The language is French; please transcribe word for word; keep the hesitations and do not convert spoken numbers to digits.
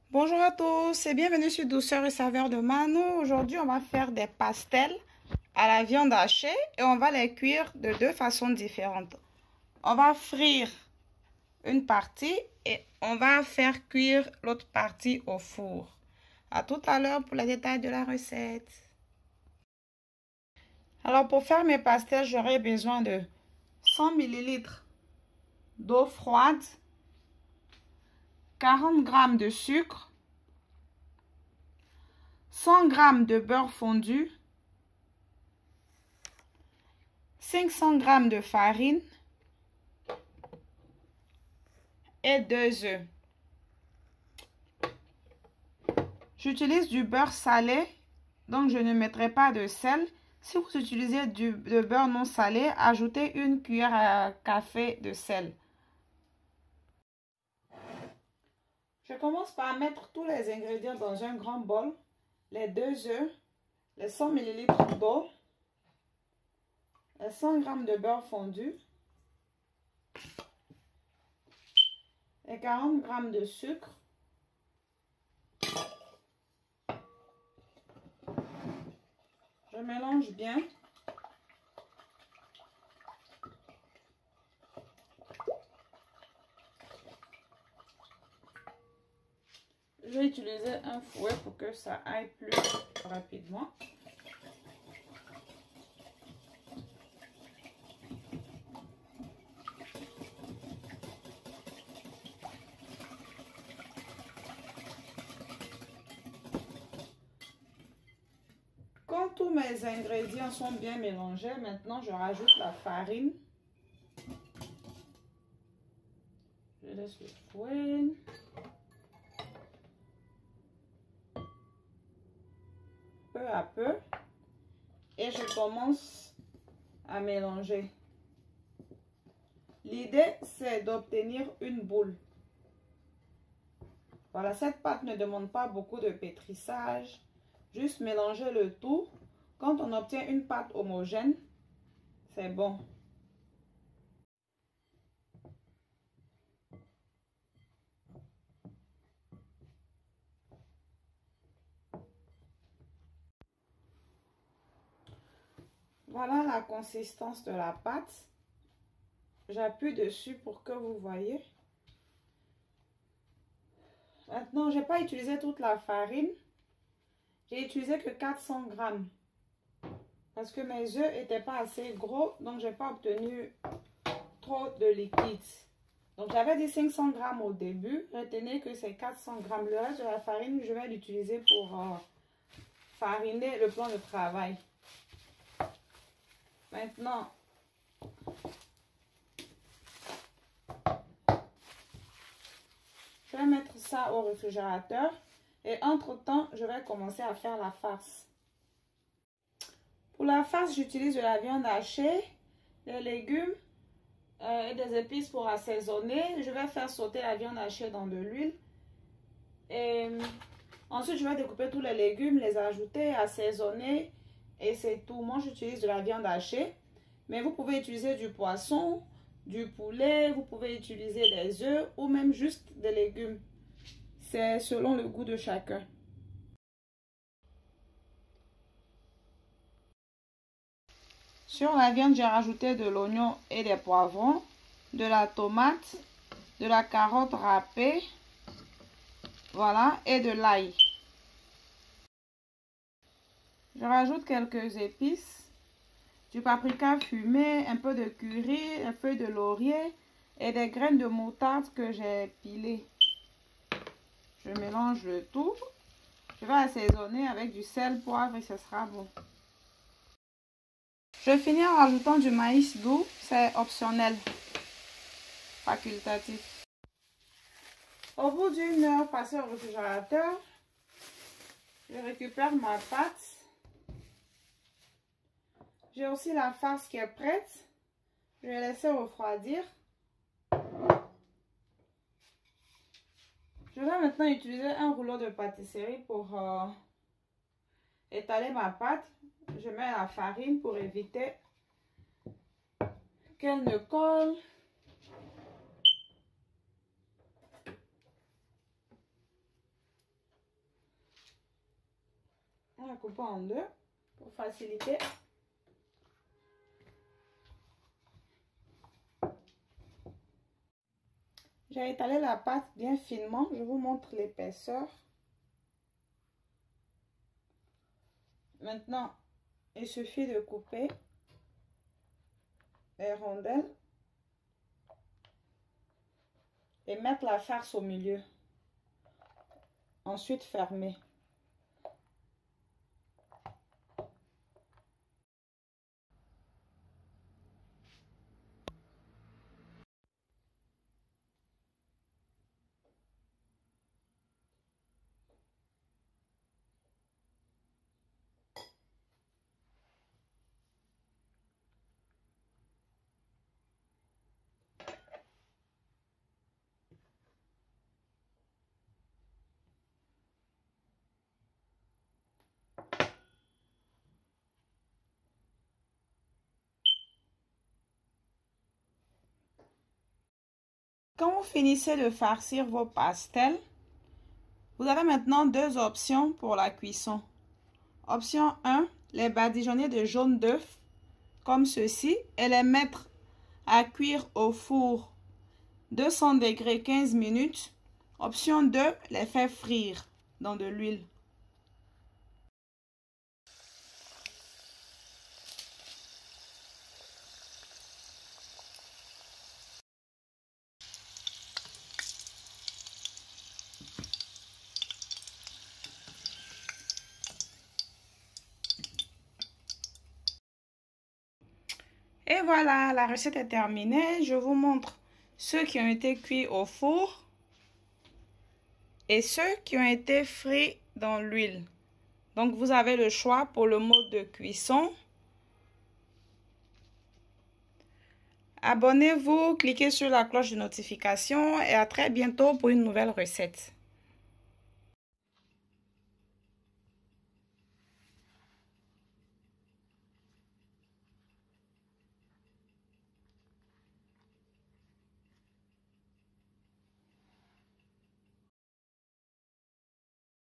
Bonjour à tous et bienvenue sur Douceur et Saveur de Mano. Aujourd'hui, on va faire des pastels à la viande hachée et on va les cuire de deux façons différentes. On va frire une partie et on va faire cuire l'autre partie au four. À tout à l'heure pour les détails de la recette. Alors, pour faire mes pastels, j'aurai besoin de cent millilitres d'eau froide, quarante grammes de sucre, cent grammes de beurre fondu, cinq cents grammes de farine et deux œufs. J'utilise du beurre salé, donc je ne mettrai pas de sel. Si vous utilisez du de beurre non salé, ajoutez une cuillère à café de sel. Je commence par mettre tous les ingrédients dans un grand bol. Les deux œufs, les cent millilitres d'eau, les cent grammes de beurre fondu, les quarante grammes de sucre, je mélange bien. Je vais utiliser un fouet pour que ça aille plus rapidement. Quand tous mes ingrédients sont bien mélangés, maintenant je rajoute la farine. Je laisse le fouet. Peu à peu. Et je commence à mélanger. L'idée, c'est d'obtenir une boule. Voilà, cette pâte ne demande pas beaucoup de pétrissage. Juste mélanger le tout. Quand on obtient une pâte homogène, c'est bon. Voilà la consistance de la pâte. J'appuie dessus pour que vous voyez. Maintenant, je n'ai pas utilisé toute la farine. J'ai utilisé que quatre cents grammes. Parce que mes œufs n'étaient pas assez gros. Donc, je n'ai pas obtenu trop de liquide. Donc, j'avais dit cinq cents grammes au début. Retenez que c'est quatre cents grammes. Le reste de la farine, je vais l'utiliser pour euh, fariner le plan de travail. Maintenant, je vais mettre ça au réfrigérateur. Et entre-temps, je vais commencer à faire la farce. Pour la farce, j'utilise de la viande hachée, des légumes euh, et des épices pour assaisonner. Je vais faire sauter la viande hachée dans de l'huile. Et ensuite, je vais découper tous les légumes, les ajouter, assaisonner. Et c'est tout. Moi, j'utilise de la viande hachée. Mais vous pouvez utiliser du poisson, du poulet, vous pouvez utiliser des œufs ou même juste des légumes. C'est selon le goût de chacun. Sur la viande, j'ai rajouté de l'oignon et des poivrons, de la tomate, de la carotte râpée, voilà, et de l'ail. Je rajoute quelques épices, du paprika fumé, un peu de curry, un feuille de laurier et des graines de moutarde que j'ai pilées. Je mélange le tout. Je vais assaisonner avec du sel, poivre et ce sera bon. Je finis en rajoutant du maïs doux, c'est optionnel, facultatif. Au bout d'une heure passée au réfrigérateur, je récupère ma pâte. J'ai aussi la farce qui est prête. Je vais laisser refroidir. Je vais maintenant utiliser un rouleau de pâtisserie pour euh, étaler ma pâte. Je mets la farine pour éviter qu'elle ne colle. vais la couper en deux pour faciliter. J'ai étalé la pâte bien finement. Je vous montre l'épaisseur. Maintenant, il suffit de couper les rondelles et mettre la farce au milieu. Ensuite, fermer. Quand vous finissez de farcir vos pastels, vous avez maintenant deux options pour la cuisson. Option un, les badigeonner de jaune d'œuf comme ceci et les mettre à cuire au four deux cents degrés quinze minutes. Option deux, les faire frire dans de l'huile. Et voilà, la recette est terminée. Je vous montre ceux qui ont été cuits au four et ceux qui ont été frits dans l'huile. Donc, vous avez le choix pour le mode de cuisson. Abonnez-vous, cliquez sur la cloche de notification et à très bientôt pour une nouvelle recette.